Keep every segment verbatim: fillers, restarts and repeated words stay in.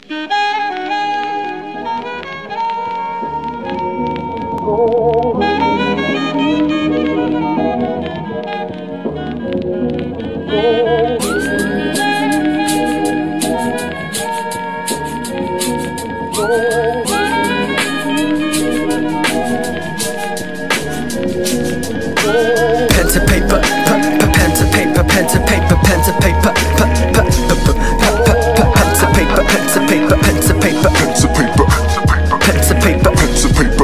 Pen to paper, pen to paper, pen to paper, pen to paper, pen to paper, pen to paper, pen to paper, pen to paper, pen to paper, pen to paper.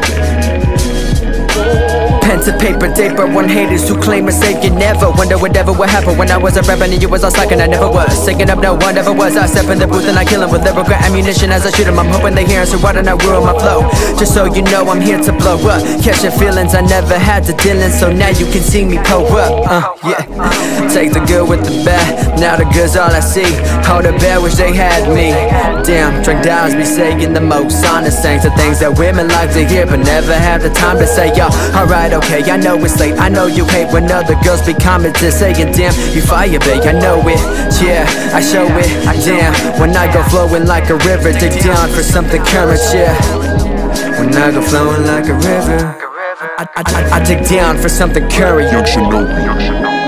Pen to paper, daper, one haters who claim to say you never wonder whatever would happen when I was a rapper and you was all sucking. I never was singing up, no one ever was. I step in the booth and I kill 'em with lyrical ammunition as I shoot 'em. I'm hoping they hear 'em, so why don't I ruin my flow? Just so you know I'm here to blow up, catching feelings I never had to deal in, so now you can see me pull up. Uh, yeah. Take the good with the bad, now the good's all I see. All the bad wish they had me. Damn, drunk dials be saying the most honest things, the things that women like to hear but never have the time to say. Yo, alright, okay, I know it's late, I know you hate when other girls be commenting saying damn, you fire babe, I know it, yeah, I show it. Damn, when I go flowing like a river, dig down for something current, yeah. When I go flowing like a river, I, I, I, I dig down for something current. Young Shinobi.